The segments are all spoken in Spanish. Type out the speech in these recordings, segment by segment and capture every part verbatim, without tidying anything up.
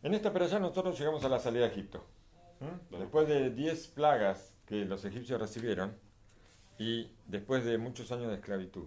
En esta operación nosotros llegamos a la salida de Egipto. ¿Mm? Después de diez plagas que los egipcios recibieron y después de muchos años de esclavitud.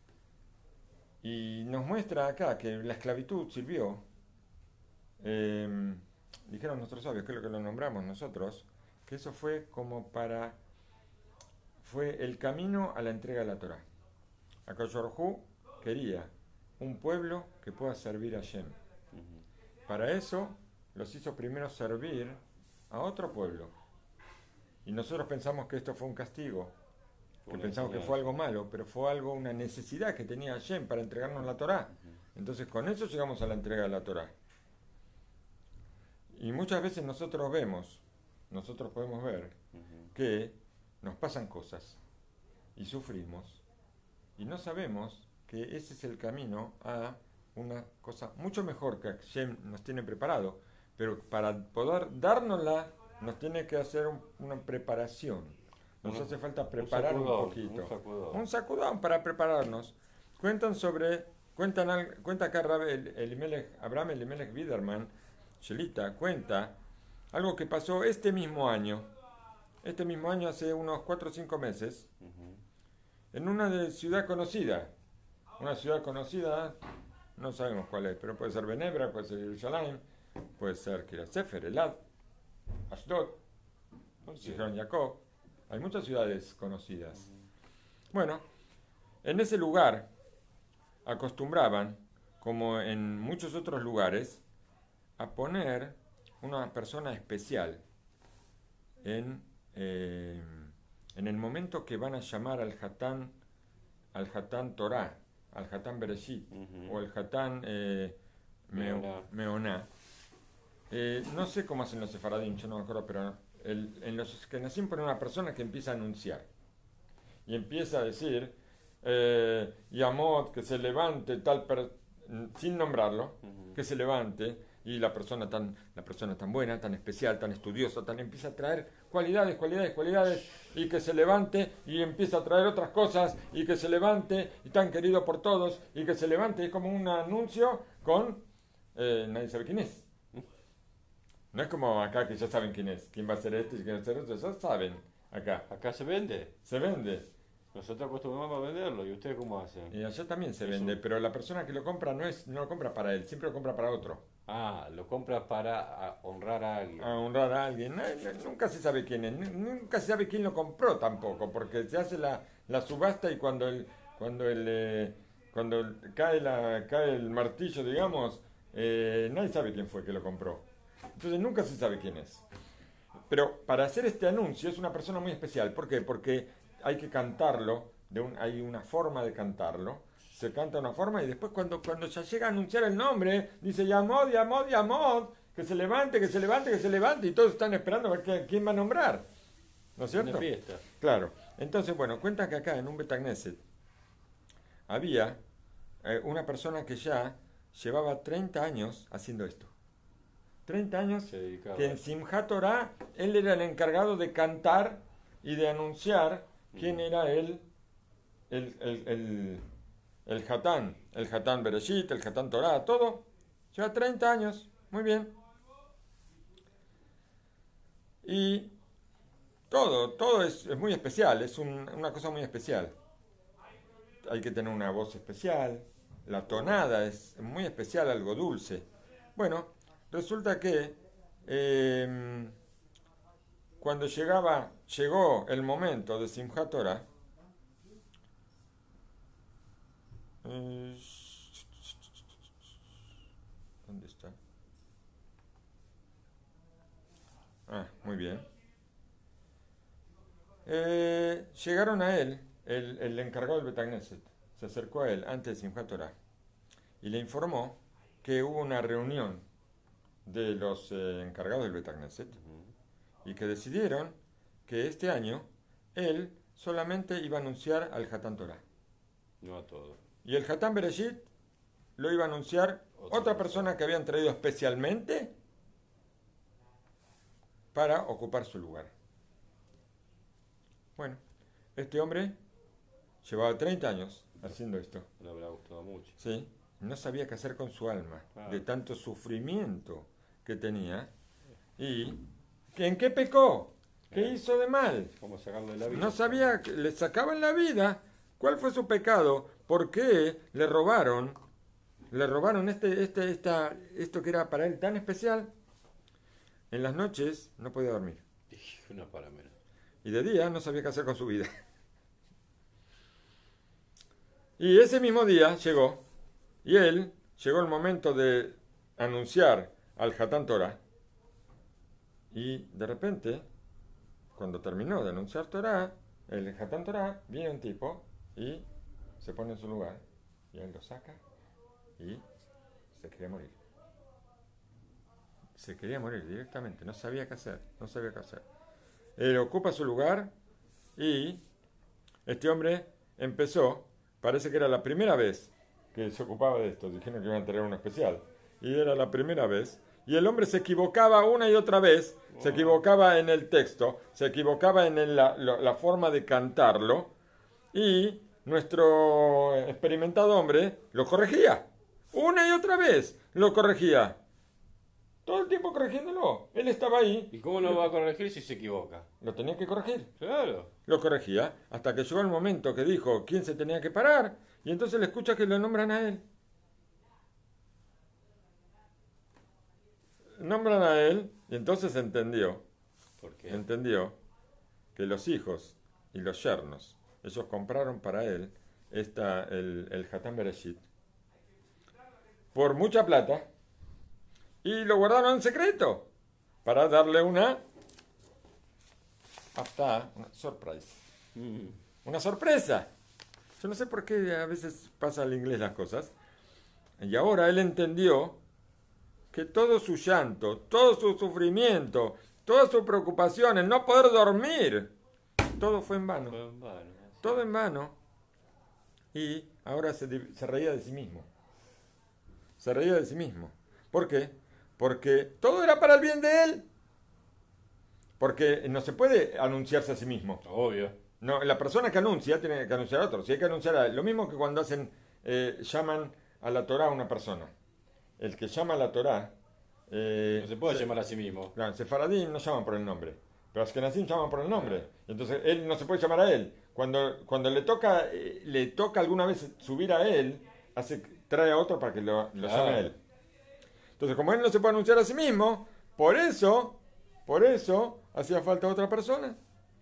Y nos muestra acá que la esclavitud sirvió, eh, dijeron nuestros sabios, que es lo que lo nombramos nosotros, que eso fue como para, fue el camino a la entrega de la Torá. Akadosh Baruj Hu quería un pueblo que pueda servir a Shem. Para eso los hizo primero servir a otro pueblo. Y nosotros pensamos que esto fue un castigo, que pensamos que fue algo malo, pero fue algo, una necesidad que tenía Hashem para entregarnos la Torá. Entonces con eso llegamos a la entrega de la Torá. Y muchas veces nosotros vemos, nosotros podemos ver que nos pasan cosas y sufrimos y no sabemos que ese es el camino a una cosa mucho mejor que Hashem nos tiene preparado, pero para poder dárnosla nos tiene que hacer un, una preparación. Nos un, hace falta preparar un, sacudón, un poquito. Un sacudón. un sacudón para prepararnos. Cuentan sobre, cuentan, cuenta acá el, Elimelech, Abraham Elimelech Biderman, Shelita, cuenta algo que pasó este mismo año, este mismo año hace unos cuatro o cinco meses, uh-huh. en una de, ciudad conocida, una ciudad conocida, no sabemos cuál es, pero puede ser Benebra, puede ser Jerusalén, puede ser Kiryat Sefer, Elad, Ashdod, Zichron Yaakov. Hay muchas ciudades conocidas. Bueno, en ese lugar acostumbraban, como en muchos otros lugares, a poner una persona especial en, eh, en el momento que van a llamar al Hatán, al Hatán Torah, al Hatán Bereshit, uh-huh. o el Hatán eh, Meoná. Meoná. Eh, no sé cómo hacen los sefaradim, yo no me acuerdo, pero el, en los que nacen ponen una persona que empieza a anunciar. Y empieza a decir, eh, Yamot, que se levante, tal per, sin nombrarlo, uh-huh. que se levante, y la persona tan, la persona tan buena, tan especial, tan estudiosa, tan empieza a traer cualidades, cualidades, cualidades, y que se levante, y empieza a traer otras cosas, y que se levante, y tan querido por todos, y que se levante, es como un anuncio con, eh, nadie sabe quién es. No es como acá que ya saben quién es, quién va a ser este y quién va a ser otro, ya saben acá. Acá se vende. Se vende. Nosotros acostumbramos a venderlo, ¿y ustedes cómo hacen? Y allá también se vende, Eso. Pero la persona que lo compra no es no lo compra para él, siempre lo compra para otro. Ah, lo compra para honrar a alguien. A honrar a alguien. No, no, nunca se sabe quién es, nunca se sabe quién lo compró tampoco, porque se hace la, la subasta y cuando el cuando el eh, cuando el, cae la cae el martillo, digamos, eh, nadie sabe quién fue que lo compró. Entonces nunca se sabe quién es. Pero para hacer este anuncio es una persona muy especial. ¿Por qué? Porque hay que cantarlo, de un, hay una forma de cantarlo. Se canta de una forma y después cuando, cuando ya llega a anunciar el nombre, dice Yamod, Yamod, Yamod, que se levante, que se levante, que se levante, y todos están esperando a ver quién, quién va a nombrar. ¿No es cierto? Una fiesta. Claro. Entonces, bueno, cuenta que acá en un Betagneset había eh, una persona que ya llevaba treinta años haciendo esto. treinta años que en Simchat Torah él era el encargado de cantar y de anunciar quién mm. era él, el, el, el, el Hatán, el Hatán Bereshit, el Hatán Torah, todo. Lleva treinta años, muy bien. Y todo, todo es, es muy especial, es un, una cosa muy especial. Hay que tener una voz especial, la tonada es muy especial, algo dulce. Bueno, resulta que eh, cuando llegaba, llegó el momento de Simchat Torah, eh, ¿dónde está? Ah, muy bien. Eh, llegaron a él, el, el encargado del Betagneset, se acercó a él antes de Simchat Torah y le informó que hubo una reunión de los eh, encargados del Betagneset uh-huh. y que decidieron que este año él solamente iba a anunciar al Hatán Torah. No a todo. Y el Hatán Bereshit lo iba a anunciar otra, otra persona que habían traído especialmente para ocupar su lugar. Bueno, este hombre llevaba treinta años haciendo esto. Le habrá gustado mucho. Sí, no sabía qué hacer con su alma, ah. de tanto sufrimiento que tenía y ¿en qué pecó? ¿Qué hizo de mal? ¿Cómo sacarlo de la vida? No sabía, que le sacaban la vida. ¿Cuál fue su pecado? ¿Por qué le robaron? Le robaron este, este, esta, esto que era para él tan especial. En las noches no podía dormir. Una para menos. Y de día no sabía qué hacer con su vida. Y ese mismo día llegó, y él, llegó el momento de anunciar al Hatán Torah, y de repente, cuando terminó de anunciar Torah, el Hatán Torah, viene un tipo y se pone en su lugar, y él lo saca y se quería morir. Se quería morir directamente, no sabía qué hacer, no sabía qué hacer. Él ocupa su lugar y este hombre empezó, parece que era la primera vez que se ocupaba de esto, dijeron que iban a tener uno especial, y era la primera vez, y el hombre se equivocaba una y otra vez, wow. Se equivocaba en el texto, se equivocaba en el, la, la forma de cantarlo, y nuestro experimentado hombre lo corregía, una y otra vez lo corregía. Todo el tiempo corrigiéndolo. Él estaba ahí. ¿Y cómo lo va a corregir si se equivoca? Lo tenía que corregir. Claro. Lo corregía hasta que llegó el momento que dijo quién se tenía que parar y entonces le escucha que lo nombran a él. Nombran a él y entonces entendió. ¿Por qué? Entendió que los hijos y los yernos, ellos compraron para él esta, el, el Hatán Bereshit por mucha plata. Y lo guardaron en secreto para darle una hasta una surprise. Mm. Una sorpresa. Yo no sé por qué a veces pasa al inglés las cosas. Y ahora él entendió que todo su llanto, todo su sufrimiento, toda su preocupación, el no poder dormir, todo fue en vano. Fue en vano. Todo en vano. Y ahora se, se reía de sí mismo. Se reía de sí mismo. ¿Por qué? Porque todo era para el bien de él. Porque no se puede anunciarse a sí mismo. Obvio. No, la persona que anuncia tiene que anunciar a otro. Si hay que anunciar a él. Lo mismo que cuando hacen, eh, llaman a la Torá a una persona. El que llama a la Torá... Eh, no se puede se, llamar a sí mismo. Claro, Sefaradim no llaman por el nombre. Pero Ashkenazim llaman por el nombre. Entonces él no se puede llamar a él. Cuando, cuando le toca eh, le toca alguna vez subir a él, hace, trae a otro para que lo, lo claro. llame a él. Entonces, como él no se puede anunciar a sí mismo, por eso, por eso, hacía falta otra persona.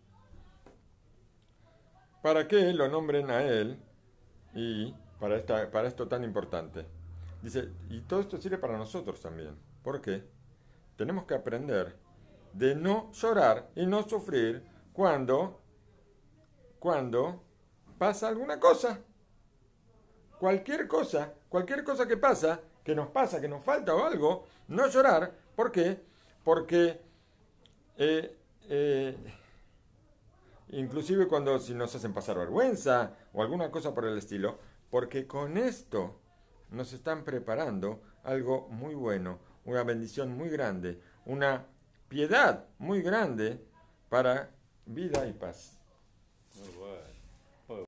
Para que lo nombren a él y para, esta, para esto tan importante. Dice, y todo esto sirve para nosotros también. ¿Por qué? Tenemos que aprender de no llorar y no sufrir cuando, cuando pasa alguna cosa. Cualquier cosa, cualquier cosa que pasa, que nos pasa, que nos falta o algo, no llorar. ¿Por qué? Porque eh, eh, inclusive cuando si nos hacen pasar vergüenza o alguna cosa por el estilo, porque con esto nos están preparando algo muy bueno, una bendición muy grande, una piedad muy grande para vida y paz.